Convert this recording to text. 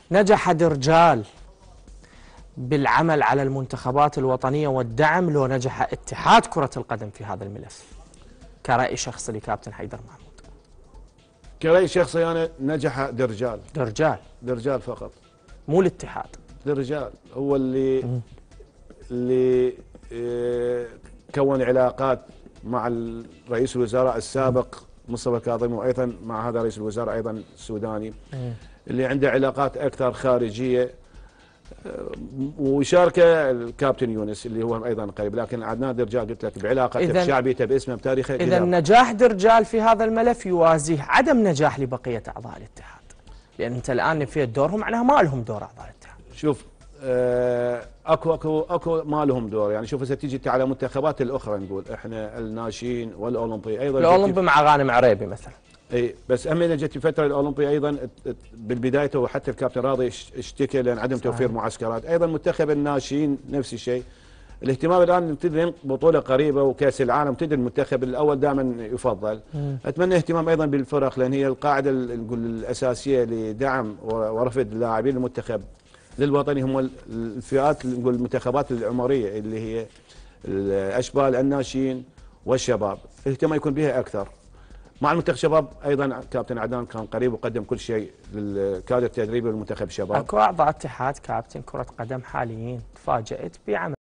نجح درجال بالعمل على المنتخبات الوطنية والدعم لو نجح اتحاد كرة القدم في هذا الملف؟ كرأي شخصي لكابتن حيدر محمود. كرأي شخصي أنا نجح درجال فقط، مو الاتحاد. درجال هو اللي كون علاقات مع رئيس الوزراء السابق مصطفى كاظمي، وايضا مع هذا رئيس الوزراء ايضا السوداني اللي عنده علاقات اكثر خارجيه، ويشاركه الكابتن يونس اللي هو ايضا قريب، لكن عدنان درجال قلت لك بعلاقته بشعبيته باسمه بتاريخه. اذا نجاح درجال في هذا الملف يوازيه عدم نجاح لبقيه اعضاء الاتحاد، لان انت الان نفيت دورهم، معناها ما لهم دور اعضاء الاتحاد. شوف اكو ما لهم دور، يعني شوف هسه تيجي انت على المنتخبات الاخرى، نقول احنا الناشئين والاولمبي ايضا، الاولمبي مع غانم عريبي مثلا. اي بس هم جت الفتره الاولمبي ايضا بالبدايه، وحتى الكابتن راضي اشتكى لان عدم توفير معسكرات، ايضا منتخب الناشئين نفس الشيء. الاهتمام الان تدري بطوله قريبه وكاس العالم، تدري المنتخب الاول دائما يفضل. اتمنى اهتمام ايضا بالفرق، لان هي القاعده نقول الاساسيه لدعم ورفض لاعبين المنتخب للوطني هم الفئات، نقول المنتخبات العمريه اللي هي الاشبال الناشئين والشباب، الاهتمام يكون بها اكثر. مع المنتخب الشباب ايضا كابتن عدنان كان قريب وقدم كل شيء للكادر التدريبي والمنتخب الشباب. اكو اعضاء اتحاد كابتن كره قدم حاليين تفاجات بعمل